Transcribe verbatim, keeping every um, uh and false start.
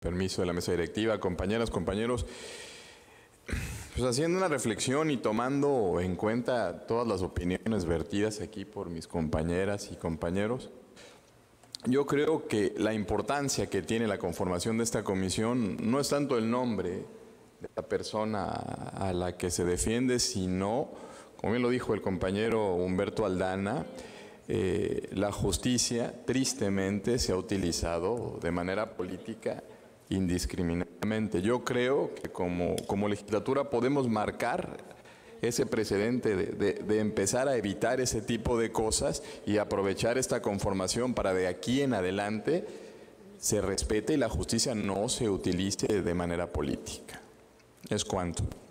permiso de la mesa directiva, compañeras, compañeros, pues haciendo una reflexión y tomando en cuenta todas las opiniones vertidas aquí por mis compañeras y compañeros, yo creo que la importancia que tiene la conformación de esta comisión no es tanto el nombre de la persona a la que se defiende, sino, como bien lo dijo el compañero Humberto Aldana, eh, la justicia tristemente se ha utilizado de manera política indiscriminadamente. Yo creo que como, como legislatura podemos marcar ese precedente de, de, de empezar a evitar ese tipo de cosas y aprovechar esta conformación para de aquí en adelante se respete y la justicia no se utilice de manera política. Es cuanto.